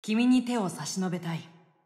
君に手を差し伸べたい。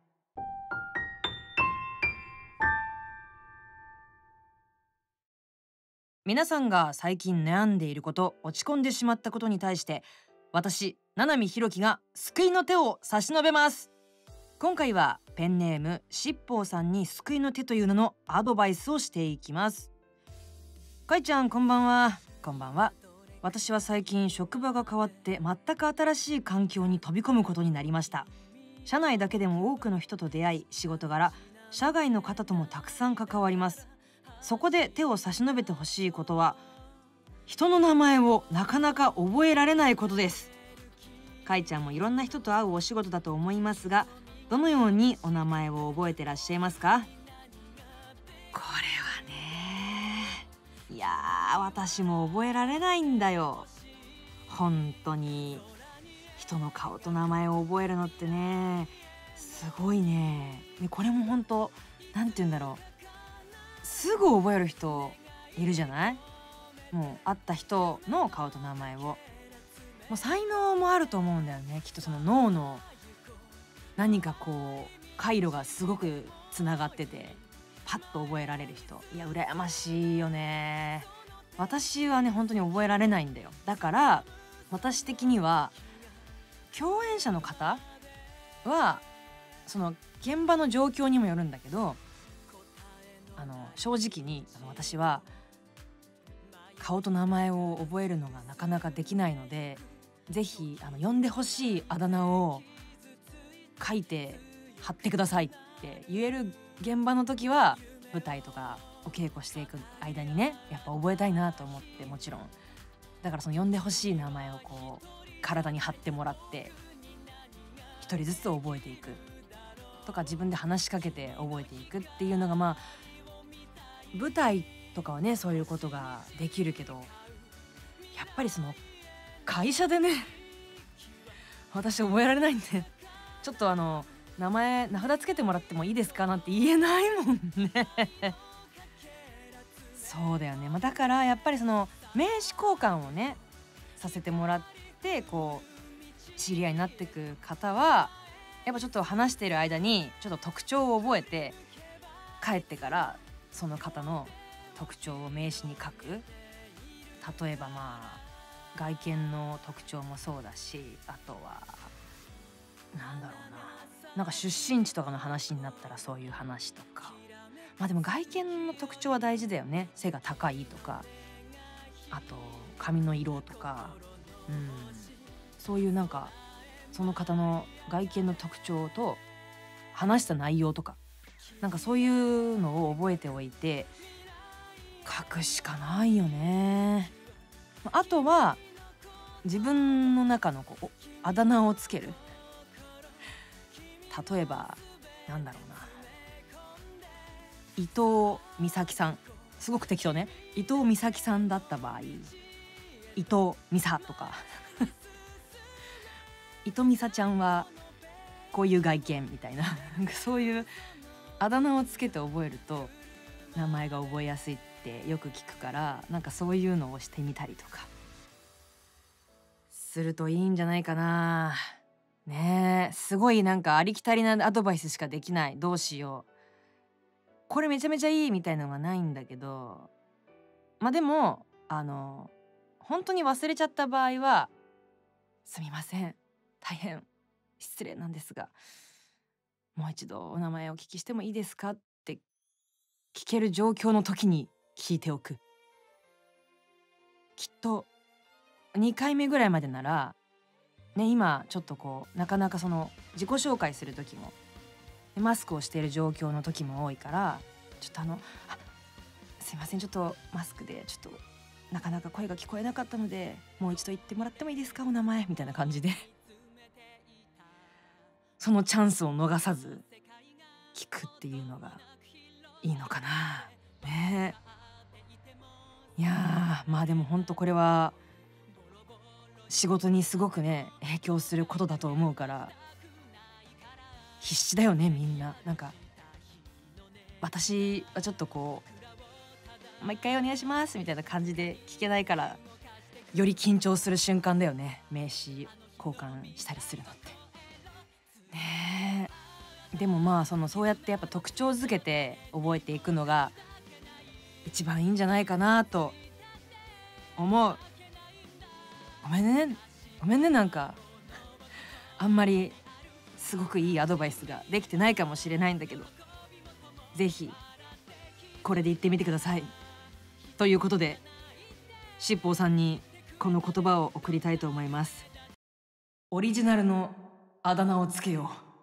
皆さんが最近悩んでいること、落ち込んでしまったことに対して、私七海ひろきが救いの手を差し伸べます。今回はペンネームしっぽうさんに救いの手という名のアドバイスをしていきます。かいちゃん、こんばんは。こんばんは。私は最近職場が変わって全く新しい環境に飛び込むことになりました。社内だけでも多くの人と出会い、仕事柄社外の方ともたくさん関わります。そこで手を差し伸べてほしいことは、人の名前をなかなか覚えられないことです。かいちゃんもいろんな人と会うお仕事だと思いますが、どのようにお名前を覚えてらっしゃいますか？これはね、いやー、私も覚えられないんだよ。本当に人の顔と名前を覚えるのってね、すごいね。これも本当、なんて言うんだろう、すぐ覚える人いるじゃない？もう会った人の顔と名前を、もう才能もあると思うんだよね。きっとその脳の何かこう回路がすごくつながっててパッと覚えられる人、いや羨ましいよね。私はね本当に覚えられないんだよ。だから私的には共演者の方はその現場の状況にもよるんだけど、正直に私は顔と名前を覚えるのがなかなかできないので、ぜひ呼んでほしいあだ名を書いて貼ってくださいって言える現場の時は、舞台とかお稽古していく間にね、やっぱ覚えたいなと思って、もちろんだからその呼んでほしい名前をこう体に貼ってもらって一人ずつ覚えていくとか、自分で話しかけて覚えていくっていうのが、まあ舞台とかはねそういうことができるけど、やっぱりその会社でね私覚えられないんで、ちょっと名前名札つけてもらってもいいですかなんて言えないもんねそうだよね、だからやっぱりその名刺交換をねさせてもらって、こう知り合いになっていく方はやっぱちょっと話している間にちょっと特徴を覚えて、帰ってからその方の特徴を名刺に書く。例えば外見の特徴もそうだし、あとはなんだろうな、なんか出身地とかの話になったらそういう話とか、でも外見の特徴は大事だよね。背が高いとか、あと髪の色とか、そういうなんかその方の外見の特徴と話した内容とか、なんかそういうのを覚えておいて書くしかないよね。あとは自分の中のこうあだ名をつける。例えばなんだろうな、伊藤美咲さん、すごく適当ね。伊藤美咲さんだった場合、伊藤美咲とか伊藤美咲ちゃんはこういう外見みたいなそういうあだ名をつけて覚えると名前が覚えやすいってよく聞くから、なんかそういうのをしてみたりとかするといいんじゃないかな。ねえ、すごいなんかありきたりなアドバイスしかできない。どうしよう、これめちゃめちゃいいみたいなのがないんだけど、でも本当に忘れちゃった場合は、すみません、大変失礼なんですがもう一度お名前をお聞きしてもいいですかって聞ける状況の時に聞いておく。きっと2回目ぐらいまでならね、今ちょっとこうなかなかその自己紹介する時もマスクをしている状況の時も多いから、ちょっとすいません、ちょっとマスクでちょっとなかなか声が聞こえなかったので、もう一度言ってもらってもいいですか、お名前みたいな感じでそのチャンスを逃さず聞くっていうのがいいのかなね。いやでも本当これは仕事にすごくね影響することだと思うから、必死だよねみんな。なんか私はちょっとこうもう一回お願いしますみたいな感じで聞けないから、より緊張する瞬間だよね、名刺交換したりするのって。 でもまあそうやってやっぱ特徴づけて覚えていくのが一番いいんじゃないかなと思う。ごめんね、なんかあんまりすごくいいアドバイスができてないかもしれないんだけど、ぜひこれで言ってみてください。ということでしっぽうさんにこの言葉を送りたいと思います。オリジナルのあだ名をつけよう。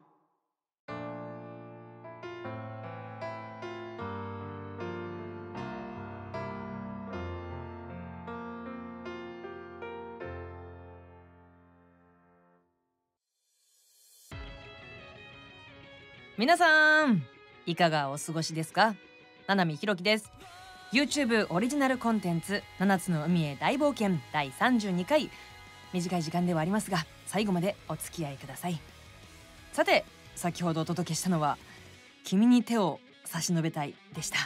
皆さんいかがお過ごしですか？七海ひろきです。 YouTube オリジナルコンテンツ7つの海へ大冒険第32回、短い時間ではありますが最後までお付き合いください。さて先ほどお届けしたのは君に手を差し伸べたいでした。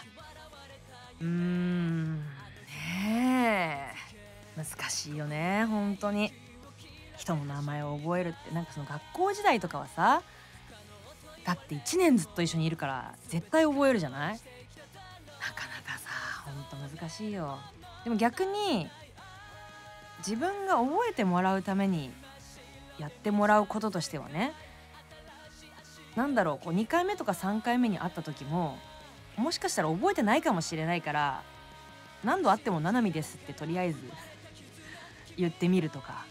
ねえ難しいよね本当に。人の名前を覚えるってなんかその学校時代とかはさ、だって1年ずっと一緒にいるから絶対覚えるじゃない。なかなかさほんと難しいよ。でも逆に自分が覚えてもらうためにやってもらうこととしてはね、なんだろう、こう2回目とか3回目に会った時ももしかしたら覚えてないかもしれないから、何度会ってもななみですってとりあえず言ってみるとか、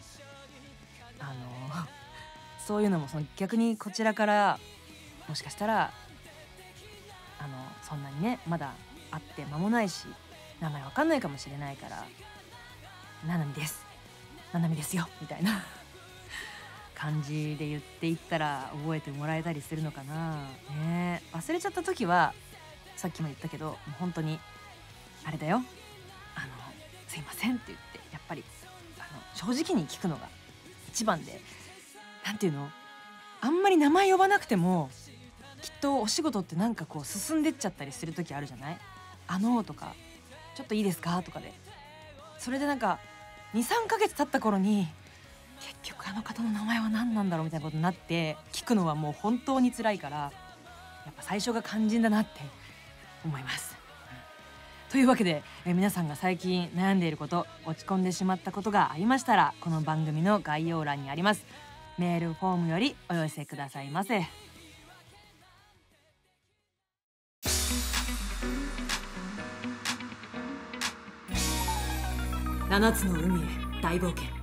そういうのも逆にこちらからもしかしたらそんなにねまだ会って間もないし名前わかんないかもしれないから「ななみですよ」みたいな感じで言っていったら覚えてもらえたりするのかなね。忘れちゃった時はさっきも言ったけどもう本当にあれだよ、すいませんって言ってやっぱり正直に聞くのが一番で、なんていうの、あんまり名前呼ばなくてもきっとお仕事ってなんかこう進んでっちゃったりする時あるじゃない。とかちょっといいですかとかで、それでなんか 2,3 ヶ月経った頃に結局あの方の名前は何なんだろうみたいなことになって聞くのはもう本当に辛いから、やっぱ最初が肝心だなって思います。というわけで皆さんが最近悩んでいること、落ち込んでしまったことがありましたら、この番組の概要欄にありますメールフォームよりお寄せくださいませ。7つの海へ大冒険。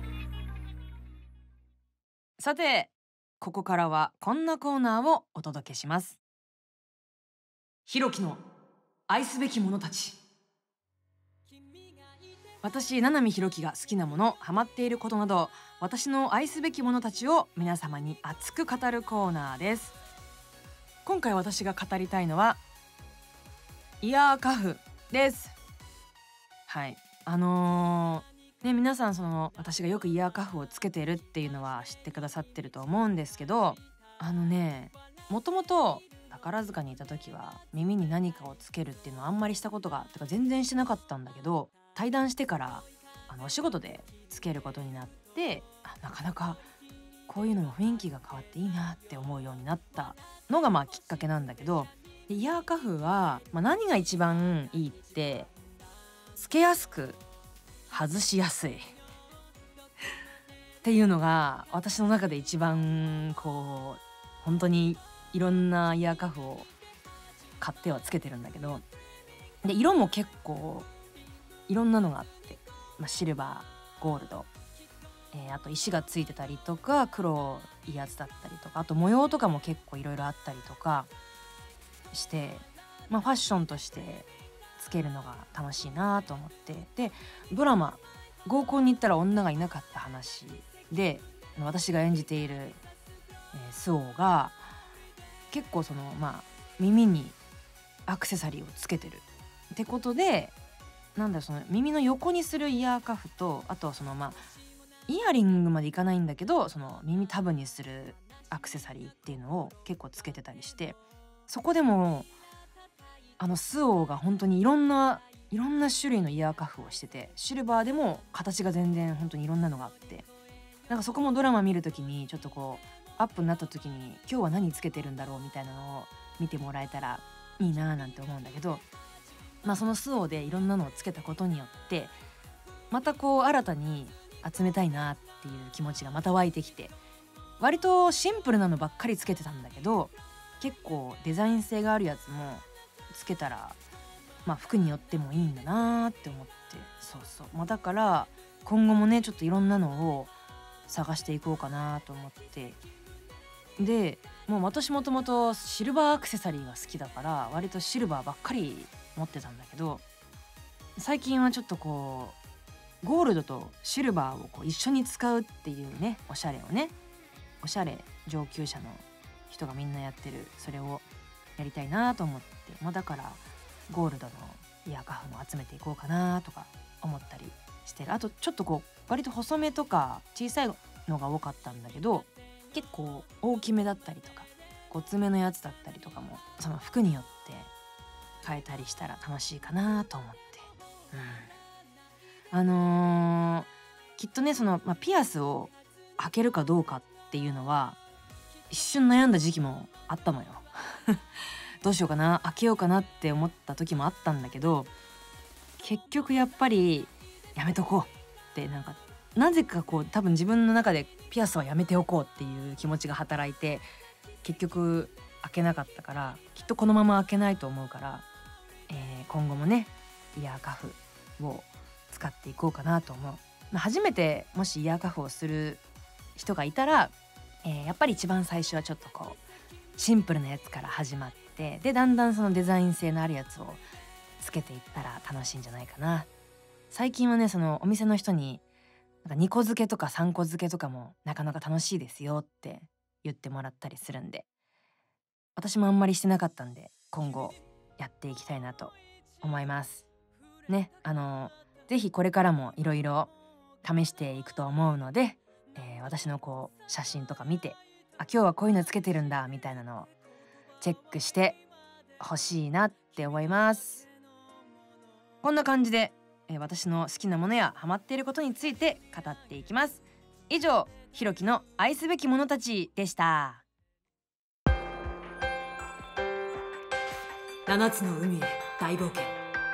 さてここからはこんなコーナーをお届けします。ひろきの愛すべきものたち。私七海ひろきが好きなもの、ハマっていることなど私の愛すべきものたちを皆様に熱く語るコーナーです。今回私が語りたいのはイヤーカフです。はい、皆さん私がよくイヤーカフをつけてるっていうのは知ってくださってると思うんですけど、もともと宝塚にいた時は耳に何かをつけるっていうのはあんまりしたことが全然してなかったんだけど、退団してからお仕事でつけることになって、なかなかこういうのも雰囲気が変わっていいなって思うようになったのがきっかけなんだけど、イヤーカフは、何が一番いいってつけやすく外しやすいっていうのが私の中で一番こう本当にいろんなイヤーカフを買ってはつけてるんだけど、で色も結構いろんなのがあって、シルバー、ゴールド、あと石がついてたりとか黒いやつだったりとか、あと模様とかも結構いろいろあったりとかして、ファッションとしてつけるのが楽しいなと思って、でドラマ合コンに行ったら女がいなかった話で私が演じている、スオが結構耳にアクセサリーをつけてるってことで、耳の横にするイヤーカフと、あとはイヤリングまでいかないんだけど耳タブにするアクセサリーっていうのを結構つけてたりして、そこでもスオが本当にいろんな種類のイヤーカフをしてて、シルバーでも形が全然本当にいろんなのがあって、そこもドラマ見るときにちょっとこうアップになった時に今日は何つけてるんだろうみたいなのを見てもらえたらいいななんて思うんだけど、そのスオでいろんなのをつけたことによってまたこう新たに集めたいなっていう気持ちがまた湧いてきて、割とシンプルなのばっかりつけてたんだけど、結構デザイン性があるやつもつけたら服によってもいいんだなって思って、だから今後もねちょっといろんなのを探していこうかなと思って、でもう私もともとシルバーアクセサリーが好きだから割とシルバーばっかり持ってたんだけど、最近はちょっとこうゴールドとシルバーをこう一緒に使うっていうね、おしゃれ上級者の人がみんなやってる、それをやりたいなと思って、だからゴールドのイヤーカフも集めていこうかなとか思ったりしてる。あとちょっとこう割と細めとか小さいのが多かったんだけど、結構大きめだったりとかごつめのやつだったりとかもその服によって変えたりしたら楽しいかなと思って、きっとねピアスを開けるかどうかっていうのは一瞬悩んだ時期もあったのよどうしようかな、開けようかなって思った時もあったんだけど、結局やっぱりやめとこうってなぜかこう多分自分の中でピアスはやめておこうっていう気持ちが働いて、結局開けなかったから、きっとこのまま開けないと思うから、今後もねイヤーカフを使っていこうかなと思う。初めてもしイヤーカフをする人がいたら、やっぱり一番最初はちょっとこうシンプルなやつから始まって、でだんだんそのデザイン性のあるやつをつけていったら楽しいんじゃないかな。最近はねそのお店の人に2個付けとか3個付けとかもなかなか楽しいですよって言ってもらったりするんで、私もあんまりしてなかったんで今後やっていきたいなと思いますね。ぜひこれからもいろいろ試していくと思うので、私のこう写真とか見て、今日はこういうのつけてるんだみたいなのをチェックしてほしいなって思います。こんな感じで、私の好きなものやハマっていることについて語っていきます。以上、ひろきの愛すべきものたちでした。7つの海へ大冒険。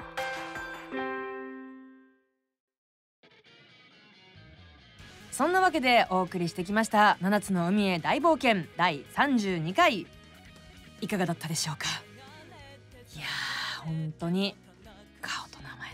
そんなわけでお送りしてきました7つの海へ大冒険第32回、いかがだったでしょうか。いやー本当に顔と名前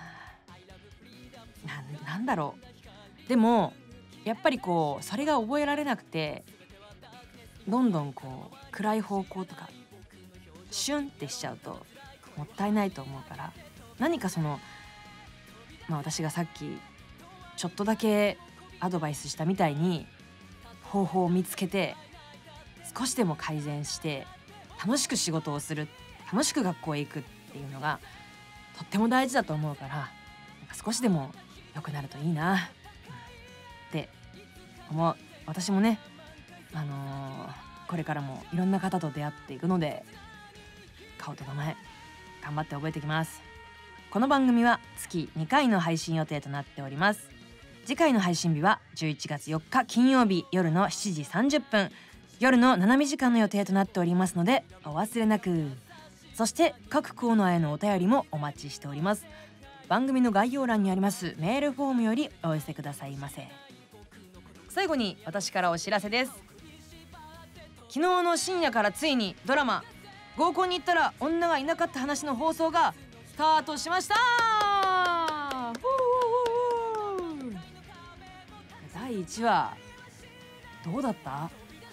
なんだろう。でもやっぱりこうそれが覚えられなくて、どんどんこう暗い方向とかシュンってしちゃうともったいないと思うから、何か私がさっきちょっとだけアドバイスしたみたいに方法を見つけて少しでも改善して楽しく仕事をする、楽しく学校へ行くっていうのがとっても大事だと思うから、少しでも良くなるといいなって思う。私もね、これからもいろんな方と出会っていくので、顔と名前頑張って覚えてきます。この番組は月2回の配信予定となっております。次回の配信日は11月4日金曜日夜の7時30分、夜の7時間の予定となっておりますのでお忘れなく。そして各コーナーへのお便りもお待ちしております。番組の概要欄にありますメールフォームよりお寄せくださいませ。最後に私からお知らせです。昨日の深夜からついにドラマ合コンに行ったら女がいなかった話の放送がスタートしました。第1話どうだった？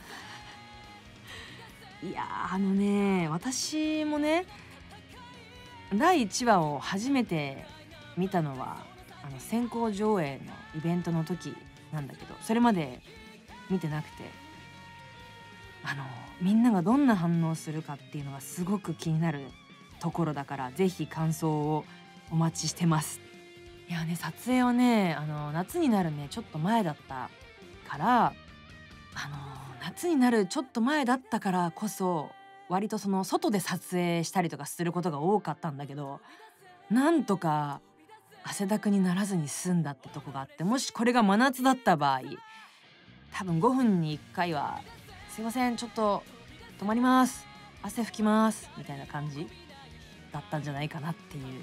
いや私もね第1話を初めて見たのは先行上映のイベントの時なんだけど、それまで見てなくて、みんながどんな反応するかっていうのがすごく気になるところだから、ぜひ感想をお待ちしてます。いやね、撮影はね夏になるねちょっと前だったから、夏になるちょっと前だったからこそ割と外で撮影したりとかすることが多かったんだけど、なんとか汗だくにならずに済んだってとこがあって、もしこれが真夏だった場合多分5分に1回はすいませんちょっと止まります汗拭きますみたいな感じだったんじゃないかなっていう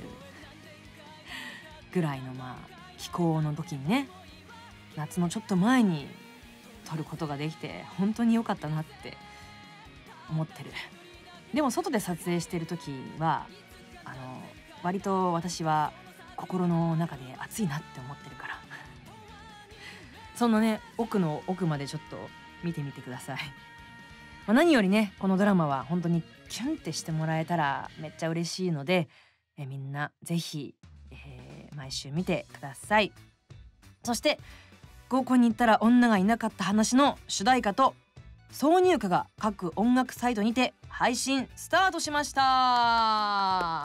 ぐらいの気候の時にね、夏のちょっと前に撮ることができて本当に良かったなって思ってる。でも外で撮影してる時は割と私は心の中で暑いなって思ってるからそんなね奥の奥までちょっと見てみてください。何よりねこのドラマは本当にキュンってしてもらえたらめっちゃ嬉しいので、みんなぜひ、毎週見てください。そして合コンに行ったら女がいなかった話の主題歌と挿入歌が各音楽サイトにて配信スタートしました。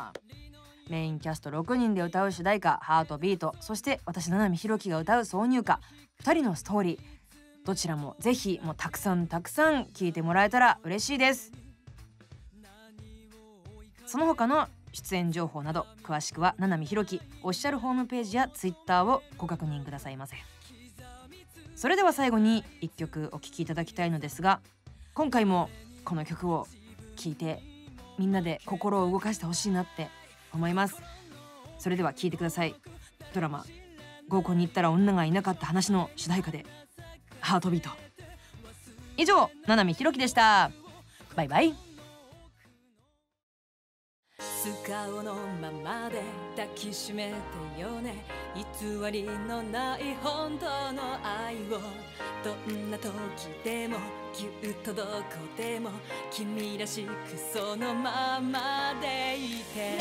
メインキャスト6人で歌う主題歌ハートビート、そして私七海ひろきが歌う挿入歌2人のストーリー、どちらもぜひもうたくさん聴いてもらえたら嬉しいです。その他の出演情報など詳しくは七海ひろきオフィシャルホームページやツイッターをご確認くださいませ。それでは最後に1曲お聴きいただきたいのですが、今回もこの曲を聴いてみんなで心を動かしてほしいなって思います。それでは聴いてください。ドラマ合コンに行ったら女がいなかった話の主題歌でハートビート。以上七海ひろきでした。バイバイ。 素顔のままで抱きしめてよね、偽りのない本当の愛を、どんな時でもぎゅっとどこでも君らしくそのままでいて、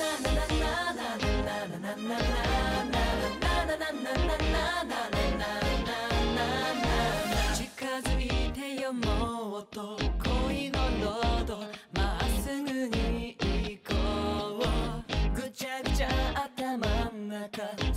近づいてよもっと恋のロードまっすぐに行こう、ぐちゃぐちゃ頭ん中